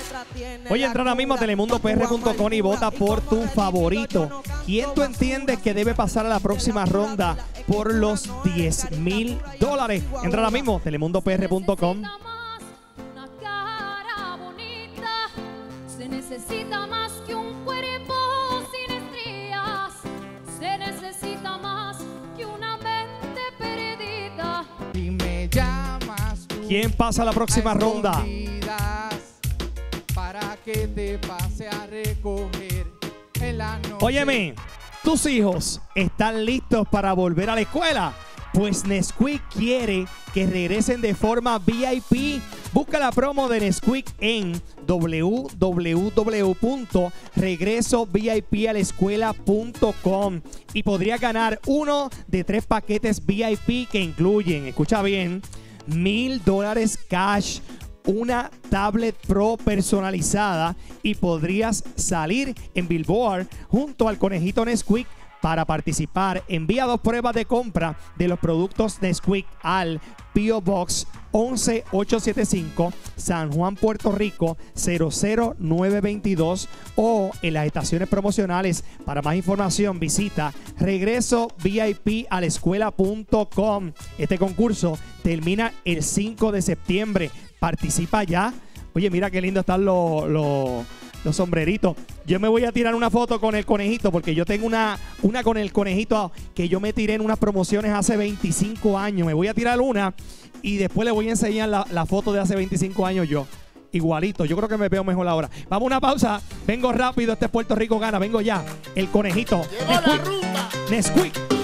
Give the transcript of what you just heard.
Oye, entra ahora mismo a telemundopr.com y vota por tu favorito. ¿Quién tú entiendes que debe pasar a la próxima ronda por los $10,000? Entra ahora mismo a telemundopr.com. Una cara bonita, se necesita más que un cuerpo sin estrías, se necesita más que una mente perdida. Y me llamas tú. ¿Quién pasa a la próxima ronda? Para que te pase a recoger en la noche. Óyeme, ¿tus hijos están listos para volver a la escuela? Pues Nesquik quiere que regresen de forma VIP. Busca la promo de Nesquik en www.regresovipalascuela.com y podría ganar uno de 3 paquetes VIP que incluyen, escucha bien, $1,000 cash, una tablet Pro personalizada y podrías salir en Billboard junto al conejito Nesquik. Para participar, envía 2 pruebas de compra de los productos Nesquik al P.O. Box 11875, San Juan, Puerto Rico 00922 o en las estaciones promocionales. Para más información visita regresovipalascuela.com. Este concurso termina el 5 de septiembre. Participa ya. Oye, mira qué lindo están los sombreritos. Yo me voy a tirar una foto con el conejito porque yo tengo una con el conejito que yo me tiré en unas promociones hace 25 años. Me voy a tirar una y después le voy a enseñar la foto de hace 25 años yo. Igualito. Yo creo que me veo mejor ahora. Vamos a una pausa. Vengo rápido. Este es Puerto Rico Gana. Vengo ya. El conejito. Llegó la ruta. Nesquik.